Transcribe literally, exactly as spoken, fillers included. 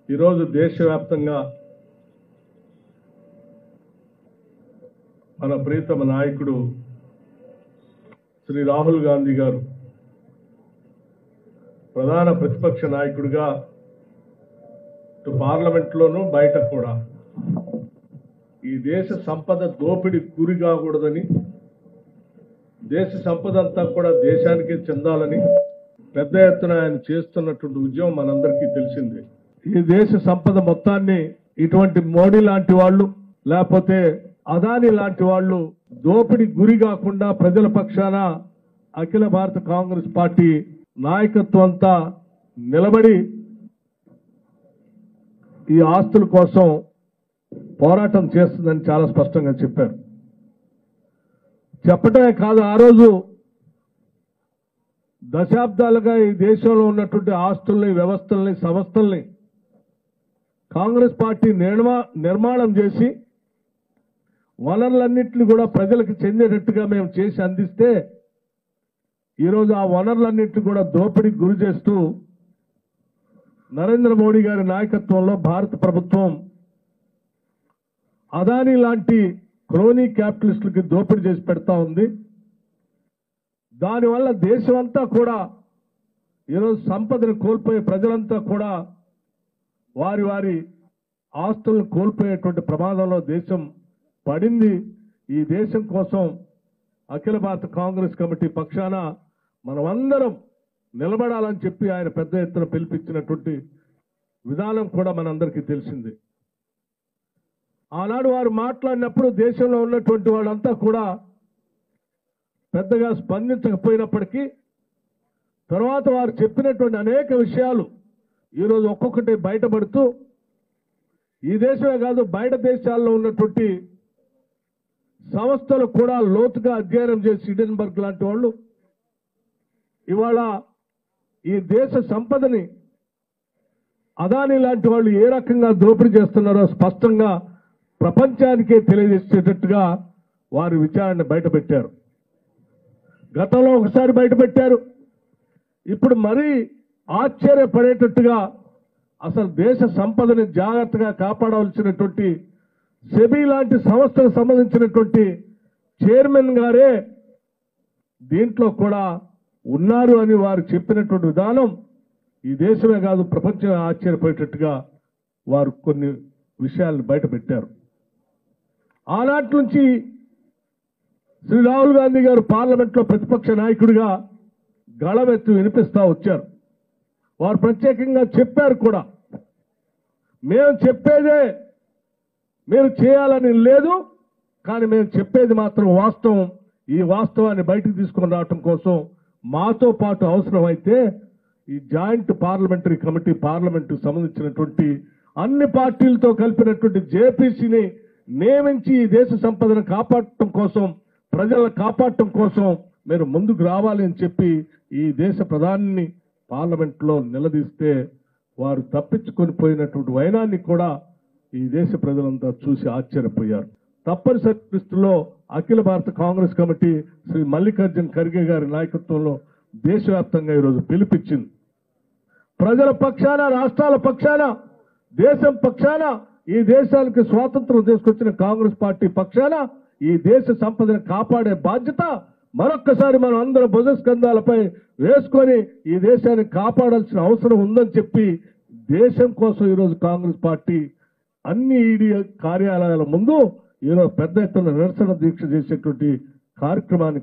ఈరోజు దేశవ్యాప్తంగా మన ప్రీతమ నాయకుడు శ్రీ రాహుల్ గాంధీ గారు ప్రధాన ప్రతిపక్ష నాయకుడిగా ఇటు పార్లమెంట్లోనూ బయట కూడా ఈ దేశ సంపద దోపిడి గురి కాకూడదని, దేశ సంపద అంతా కూడా దేశానికి చెందాలని పెద్ద ఎత్తున ఆయన చేస్తున్నటువంటి ఉద్యమం మనందరికీ తెలిసిందే. ఈ దేశ సంపద మొత్తాన్ని ఇటువంటి మోడీ లాంటి వాళ్ళు లేకపోతే అదాని లాంటి వాళ్ళు దోపిడి గురి కాకుండా ప్రజల పక్షాన అఖిల భారత కాంగ్రెస్ పార్టీ నాయకత్వం అంతా నిలబడి ఈ ఆస్తుల కోసం పోరాటం చేస్తుందని చాలా స్పష్టంగా చెప్పారు. చెప్పటమే కాదు, ఆ రోజు దశాబ్దాలుగా ఈ దేశంలో ఉన్నటువంటి ఆస్తుల్ని, వ్యవస్థల్ని, సంస్థల్ని కాంగ్రెస్ పార్టీ నిర్మా నిర్మాణం చేసి వనరులన్నింటినీ కూడా ప్రజలకు చెందేటట్టుగా మేము చేసి అందిస్తే ఈరోజు ఆ వనరులన్నింటినీ కూడా దోపిడీకి గురి చేస్తూ నరేంద్ర మోడీ గారి నాయకత్వంలో భారత ప్రభుత్వం అదానీ లాంటి క్రోనీ క్యాపిటలిస్టులకి దోపిడీ చేసి పెడతా ఉంది. దానివల్ల దేశమంతా కూడా ఈరోజు సంపదను కోల్పోయే ప్రజలంతా కూడా వారి వారి ఆస్తులను కోల్పోయేటువంటి ప్రమాదంలో దేశం పడింది. ఈ దేశం కోసం అఖిల భారత కాంగ్రెస్ కమిటీ పక్షాన మనమందరం నిలబడాలని చెప్పి ఆయన పెద్ద ఎత్తున పిలిపించినటువంటి విధానం కూడా మనందరికీ తెలిసింది. ఆనాడు వారు మాట్లాడినప్పుడు దేశంలో ఉన్నటువంటి వాళ్ళంతా కూడా పెద్దగా స్పందించకపోయినప్పటికీ తర్వాత వారు చెప్పినటువంటి అనేక విషయాలు ఈరోజు ఒక్కొక్కటి బయటపడుతూ ఈ దేశమే కాదు బయట దేశాల్లో ఉన్నటువంటి సంస్థలు కూడా లోతుగా అధ్యయనం చేసి హిడెన్బర్గ్ లాంటి వాళ్ళు ఇవాళ ఈ దేశ సంపదని అదానీ లాంటి వాళ్ళు ఏ రకంగా దోపిడీ చేస్తున్నారో స్పష్టంగా ప్రపంచానికే తెలియజేసేటట్టుగా వారి విచారణ బయటపెట్టారు. గతంలో ఒకసారి బయటపెట్టారు, ఇప్పుడు మరీ ఆశ్చర్యపడేటట్టుగా అసలు దేశ సంపదని జాగ్రత్తగా కాపాడవలసినటువంటి సెబీ లాంటి సంస్థకు సంబంధించినటువంటి చైర్మన్ గారే దీంట్లో కూడా ఉన్నారు అని వారు చెప్పినటువంటి విధానం ఈ దేశమే కాదు ప్రపంచం ఆశ్చర్యపోయేటట్టుగా వారు కొన్ని విషయాలను బయటపెట్టారు. ఆనాటి నుంచి శ్రీ రాహుల్ గాంధీ గారు పార్లమెంట్లో ప్రతిపక్ష నాయకుడిగా గళమెత్తి వినిపిస్తా వచ్చారు. వారు ప్రత్యేకంగా చెప్పారు కూడా, మేము చెప్పేదే మీరు చేయాలని లేదు, కానీ మేము చెప్పేది మాత్రం వాస్తవం. ఈ వాస్తవాన్ని బయటకు తీసుకొని రావటం కోసం మాతో పాటు అవసరమైతే ఈ జాయింట్ పార్లమెంటరీ కమిటీ పార్లమెంటుకు సంబంధించినటువంటి అన్ని పార్టీలతో కలిపినటువంటి జేపీసీని నియమించి ఈ దేశ సంపదను కాపాడటం కోసం, ప్రజలను కాపాడటం కోసం మీరు ముందుకు రావాలి అని చెప్పి ఈ దేశ ప్రధానిని పార్లమెంట్లో నిలదీస్తే వారు తప్పించుకొని పోయినటువంటి వైనాన్ని కూడా ఈ దేశ ప్రజలంతా చూసి ఆశ్చర్యపోయారు. తప్పనిసరి పరిస్థితుల్లో అఖిల భారత కాంగ్రెస్ కమిటీ శ్రీ మల్లికార్జున్ ఖర్గే గారి నాయకత్వంలో దేశవ్యాప్తంగా ఈరోజు పిలిపించింది. ప్రజల పక్షాన, రాష్ట్రాల పక్షాన, దేశం పక్షాన, ఈ దేశానికి స్వాతంత్రం తీసుకొచ్చిన కాంగ్రెస్ పార్టీ పక్షాన ఈ దేశ సంపదను కాపాడే బాధ్యత మరొక్కసారి మనం అందరం భుజస్కంధాలపై వేసుకొని ఈ దేశాన్ని కాపాడాల్సిన అవసరం ఉందని చెప్పి దేశం కోసం ఈరోజు కాంగ్రెస్ పార్టీ అన్ని ఈడీ కార్యాలయాల ముందు ఈరోజు పెద్ద ఎత్తున నిరసన దీక్ష చేసేటువంటి కార్యక్రమాన్ని